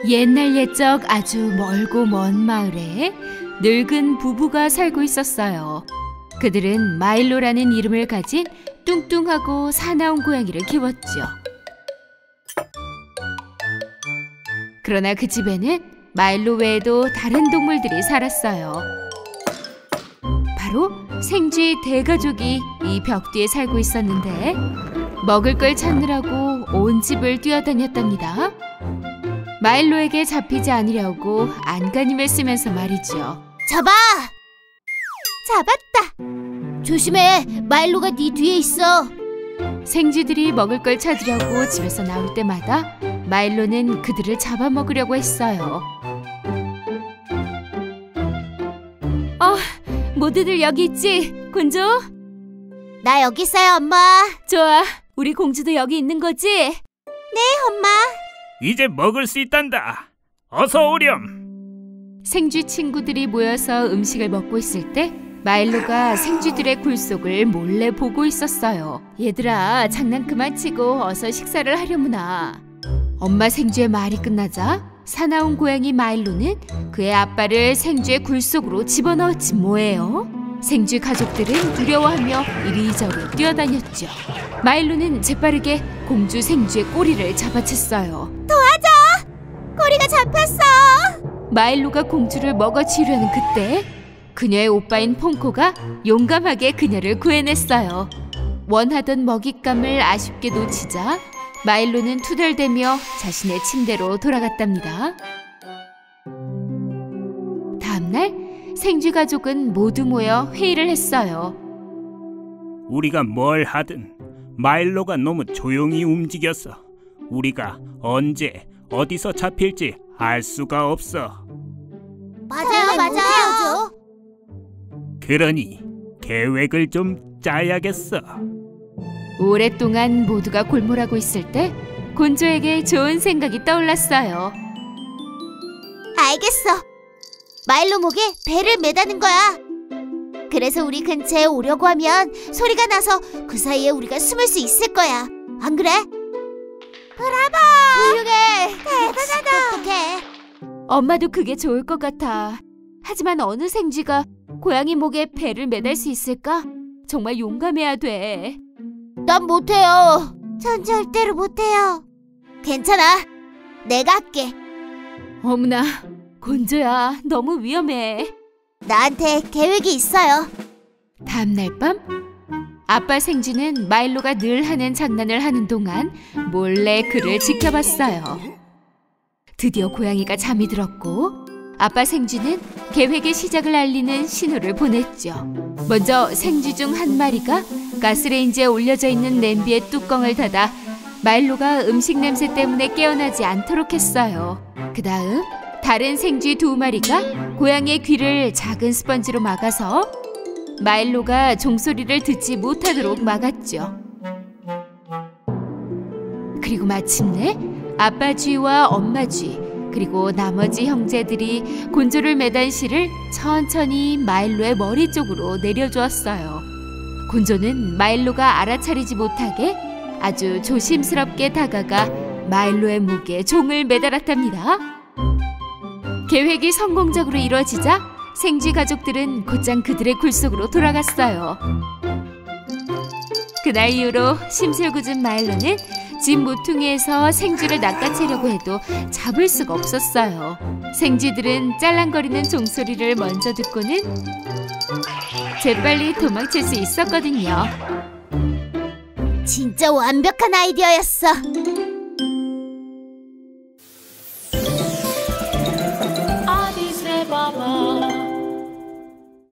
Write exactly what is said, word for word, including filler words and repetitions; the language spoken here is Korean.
옛날 옛적 아주 멀고 먼 마을에 늙은 부부가 살고 있었어요. 그들은 마일로라는 이름을 가진 뚱뚱하고 사나운 고양이를 키웠죠. 그러나 그 집에는 마일로 외에도 다른 동물들이 살았어요. 바로 생쥐 대가족이 이 벽 뒤에 살고 있었는데 먹을 걸 찾느라고 온 집을 뛰어다녔답니다. 마일로에게 잡히지 않으려고 안간힘을 쓰면서 말이죠. 잡아! 잡았다! 조심해! 마일로가 네 뒤에 있어! 생쥐들이 먹을 걸 찾으려고 집에서 나올 때마다 마일로는 그들을 잡아먹으려고 했어요. 어, 모두들 여기 있지? 곤조? 나 여기 있어요, 엄마. 좋아, 우리 공주도 여기 있는 거지? 네, 엄마. 이제 먹을 수 있단다. 어서 오렴. 생쥐 친구들이 모여서 음식을 먹고 있을 때 마일로가 생쥐들의 굴속을 몰래 보고 있었어요. 얘들아, 장난 그만 치고 어서 식사를 하려무나. 엄마 생쥐의 말이 끝나자 사나운 고양이 마일로는 그의 아빠를 생쥐의 굴속으로 집어넣었지 뭐예요. 생쥐 가족들은 두려워하며 이리저리 뛰어다녔죠. 마일로는 재빠르게 공주 생쥐의 꼬리를 잡아챘어요. 도와줘! 꼬리가 잡혔어! 마일로가 공주를 먹어치우려는 그때 그녀의 오빠인 퐁코가 용감하게 그녀를 구해냈어요. 원하던 먹잇감을 아쉽게 놓치자 마일로는 투덜대며 자신의 침대로 돌아갔답니다. 다음날 생쥐 가족은 모두 모여 회의를 했어요. 우리가 뭘 하든 마일로가 너무 조용히 움직였어. 우리가 언제 어디서 잡힐지 알 수가 없어. 맞아요, 맞아요. 그러니 계획을 좀 짜야겠어. 오랫동안 모두가 골몰하고 있을 때 곤조에게 좋은 생각이 떠올랐어요. 알겠어. 마일로 목에 배를 매다는 거야. 그래서 우리 근처에 오려고 하면 소리가 나서 그 사이에 우리가 숨을 수 있을 거야. 안 그래? 브라보! 훌륭해! 대단하다! 똑똑해. 엄마도 그게 좋을 것 같아. 하지만 어느 생쥐가 고양이 목에 배를 매달 수 있을까? 정말 용감해야 돼. 난 못해요. 전 절대로 못해요. 괜찮아. 내가 할게. 어머나, 곤조야, 너무 위험해. 나한테 계획이 있어요. 다음날 밤 아빠 생쥐는 마일로가 늘 하는 장난을 하는 동안 몰래 그를 지켜봤어요. 드디어 고양이가 잠이 들었고 아빠 생쥐는 계획의 시작을 알리는 신호를 보냈죠. 먼저 생쥐 중 한 마리가 가스레인지에 올려져 있는 냄비의 뚜껑을 닫아 마일로가 음식 냄새 때문에 깨어나지 않도록 했어요. 그 다음 다른 생쥐 두 마리가 고양이의 귀를 작은 스펀지로 막아서 마일로가 종소리를 듣지 못하도록 막았죠. 그리고 마침내 아빠 쥐와 엄마 쥐 그리고 나머지 형제들이 곤조를 매단 실을 천천히 마일로의 머리 쪽으로 내려주었어요. 곤조는 마일로가 알아차리지 못하게 아주 조심스럽게 다가가 마일로의 목에 종을 매달았답니다. 계획이 성공적으로 이루어지자 생쥐 가족들은 곧장 그들의 굴속으로 돌아갔어요. 그날 이후로 심술궂은 마일로는 집 모퉁이에서 생쥐를 낚아채려고 해도 잡을 수가 없었어요. 생쥐들은 짤랑거리는 종소리를 먼저 듣고는 재빨리 도망칠 수 있었거든요. 진짜 완벽한 아이디어였어.